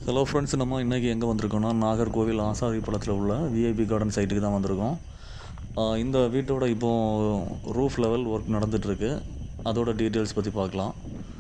Hello friends, நம்ம இன்றைக்கி எங்கே வந்திருக்கோம்னா நாகர்கோவில் ஆசாரி பள்ளத்தில் உள்ள விஐபி கார்டன் சைட்டுக்கு தான் வந்திருக்கோம். இந்த வீட்டோட இப்போது ரூஃப் லெவல் ஒர்க் நடந்துகிட்ருக்கு. அதோட டீட்டெயில்ஸ் பற்றி பார்க்கலாம்.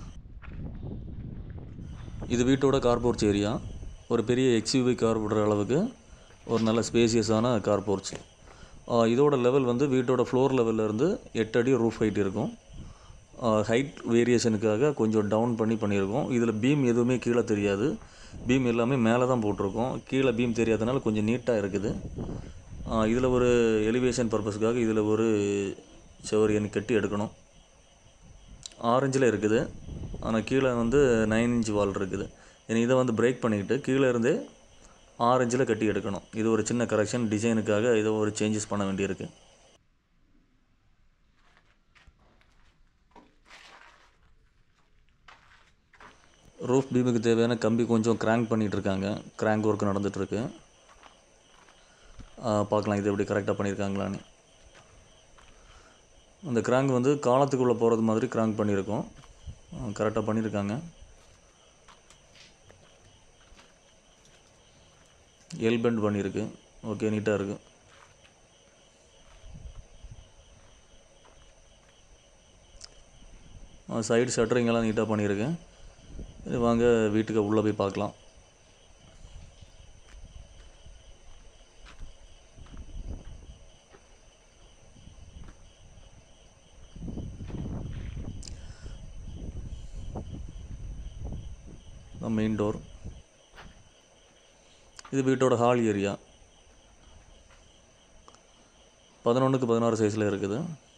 இது வீட்டோட கார்போர்ச் ஏரியா. ஒரு பெரிய எக்ஸ்யூவி கார் விடுற அளவுக்கு ஒரு நல்ல ஸ்பேசியஸான கார்போர்ச். இதோட லெவல் வந்து வீட்டோட ஃப்ளோர் லெவல்லேருந்து 8 அடி ரூஃப் ஹைட் இருக்கும். ஹைட் வேரியேஷனுக்காக கொஞ்சம் டவுன் பண்ணியிருக்கோம். இதில் பீம் எதுவுமே கீழே தெரியாது. பீம் எல்லாமே மேலே தான் போட்டிருக்கோம். கீழே பீம் தெரியாதனால கொஞ்சம் நீட்டாக இருக்குது. இதில் ஒரு எலிவேஷன் பர்பஸ்க்காக இதில் ஒரு சுவர் எண்ணி கட்டி எடுக்கணும். 6 இன்ச்சில் இருக்குது, ஆனால் கீழே வந்து 9 இன்ச் வால் இருக்குது. இதை வந்து பிரேக் பண்ணிக்கிட்டு கீழே இருந்தே 6 இன்ச்சில் கட்டி எடுக்கணும். இது ஒரு சின்ன கரெக்ஷன், டிசைனுக்காக இதை ஒரு சேஞ்சஸ் பண்ண வேண்டியிருக்கு. ரூஃப் பீமுக்கு தேவையான கம்பி கொஞ்சம் கிராங்க் பண்ணிகிட்ருக்காங்க. கிராங்க் ஒர்க் நடந்துகிட்ருக்கு. பார்க்கலாம் இது எப்படி கரெக்டாக பண்ணியிருக்காங்களான்னு. அந்த கிராங்க் வந்து காலத்துக்குள்ளே போகிறது மாதிரி கிராங்க் பண்ணியிருக்கோம். கரெக்டாக பண்ணியிருக்காங்க. எல் பெண்ட் பண்ணியிருக்கு. ஓகே, நீட்டாக இருக்குது. சைடு ஷட்டரிங் எல்லாம் நீட்டாக பண்ணியிருக்கேன். வாங்க வீட்டுக்கு உள்ளே போய் பார்க்கலாம். Main door. இது வீட்டோட ஹால் ஏரியா. 11க்கு 16 சைஸில் இருக்குது.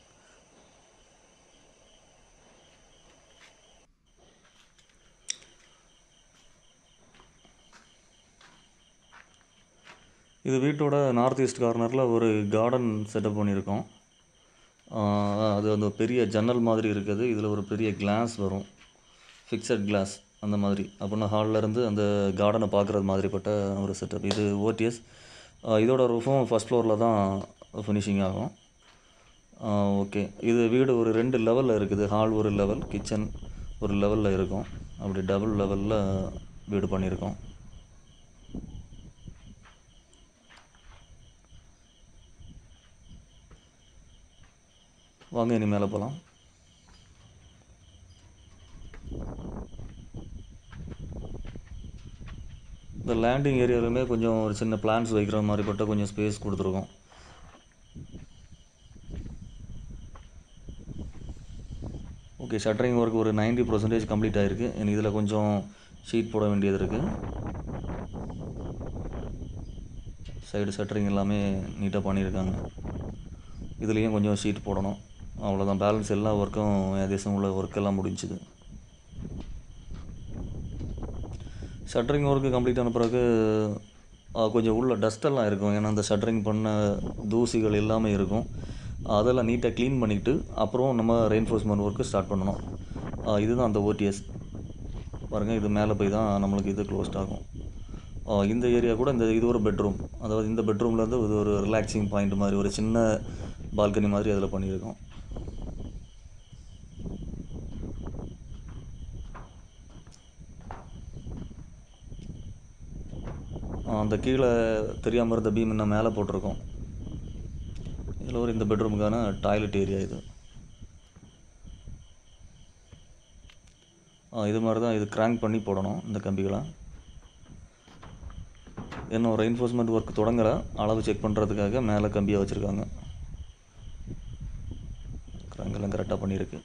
இது வீட்டோட நார்த் ஈஸ்ட் கார்னரில் ஒரு கார்டன் செட்டப் பண்ணியிருக்கோம். அது அந்த பெரிய ஜன்னல் மாதிரி இருக்குது. இதில் ஒரு பெரிய கிளாஸ் வரும், ஃபிக்ஸட் கிளாஸ் அந்த மாதிரி. அப்படின்னா ஹாலிலேருந்து அந்த கார்டனை பார்க்குறது மாதிரிப்பட்ட ஒரு செட்டப். இது ஓடிஎஸ். இதோட ரூஃபும் ஃபஸ்ட் ஃப்ளோரில் தான் ஃபினிஷிங் ஆகும். ஓகே, இது வீடு ஒரு 2 லெவலில் இருக்குது. ஹால் ஒரு லெவல், கிச்சன் ஒரு லெவலில் இருக்கும். அப்படி டபுள் லெவலில் வீடு பண்ணியிருக்கோம். வாங்க இனி மேலே போகலாம். இந்த லேண்டிங் ஏரியாவிலுமே கொஞ்சம் ஒரு சின்ன பிளான்ஸ் வைக்கிற மாதிரிப்பட்ட கொஞ்சம் ஸ்பேஸ் கொடுத்துருக்கோம். ஓகே, ஷட்டரிங் ஒர்க் ஒரு 90% கம்ப்ளீட் ஆகிருக்கு. இனி இதில் கொஞ்சம் ஷீட் போட வேண்டியது இருக்குது. சைடு ஷட்டரிங் எல்லாமே நீட்டாக பண்ணியிருக்காங்க. இதுலேயும் கொஞ்சம் ஷீட் போடணும். அவ்வளோதான். பேலன்ஸ் எல்லா ஒர்க்கும் ஏதேசம் உள்ள ஒர்க்கெல்லாம் முடிஞ்சுது. ஷட்டரிங் ஒர்க்கு கம்ப்ளீட் ஆன பிறகு கொஞ்சம் உள்ள டஸ்ட்டெல்லாம் இருக்கும். ஏன்னா அந்த ஷட்டரிங் பண்ண தூசிகள் எல்லாமே இருக்கும். அதெல்லாம் நீட்டாக க்ளீன் பண்ணிவிட்டு அப்புறம் நம்ம ரெயின்ஃபோர்ஸ்மெண்ட் ஒர்க்கு ஸ்டார்ட் பண்ணணும். இதுதான் அந்த ஓடிஎஸ். பாருங்கள், இது மேலே போய் தான் நம்மளுக்கு இது க்ளோஸ்ட் ஆகும். இந்த ஏரியா கூட இது ஒரு பெட்ரூம். அதாவது இந்த பெட்ரூம்லேருந்து இது ஒரு ரிலாக்ஸிங் பாயிண்ட் மாதிரி ஒரு சின்ன பால்கனி மாதிரி அதில் பண்ணியிருக்கோம். அந்த கீழே தெரியாமல் இருந்த பீம் இன்னும் மேலே போட்டிருக்கோம். இதில் ஒரு இந்த பெட்ரூமுக்கான டாய்லெட் ஏரியா இது. இது மாதிரி தான் இது கிராங்க் பண்ணி போடணும் இந்த கம்பிகளை. இன்னும் ரெயின்ஃபோர்ஸ்மெண்ட் ஒர்க் தொடங்கலை. அளவு செக் பண்ணுறதுக்காக மேலே கம்பியை வச்சுருக்காங்க. கிராங்கெல்லாம் கரெக்டாக பண்ணியிருக்கு.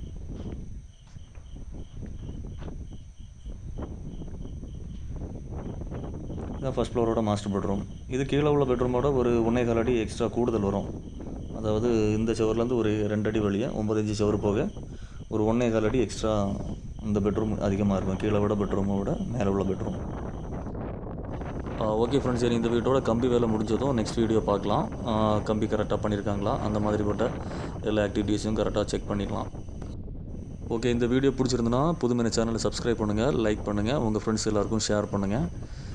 இதுதான் ஃபஸ்ட் ஃப்ளோரோட மாஸ்டர் பெட்ரூம். இது கீழே உள்ள பெட்ரூமோட ஒரு 1.25 அடி எக்ஸ்ட்ரா கூடுதல் வரும். அதாவது இந்த சுவர்லேருந்து ஒரு 2 அடி வழியாக 9 இன்ச்சு சுவர் போக ஒரு 1.25 அடி எக்ஸ்ட்ரா இந்த பெட்ரூம் அதிகமாக இருக்கும். கீழே விட பெட்ரூமை விட மேலே உள்ள பெட்ரூம். ஓகே ஃப்ரெண்ட்ஸ், சரி இந்த வீட்டோட கம்பி வேலை முடிஞ்சதும் நெக்ஸ்ட் வீடியோ பார்க்கலாம். கம்பி கரெக்டாக பண்ணியிருக்காங்களா, அந்த மாதிரிப்பட்ட எல்லா ஆக்டிவிட்டீஸும் கரெக்டாக செக் பண்ணிக்கலாம். ஓகே, இந்த வீடியோ பிடிச்சிருந்துன்னா புதுமையான சேனலை சப்ஸ்கிரைப் பண்ணுங்கள், லைக் பண்ணுங்கள், உங்கள் ஃப்ரெண்ட்ஸ் எல்லாேருக்கும் ஷேர் பண்ணுங்கள்.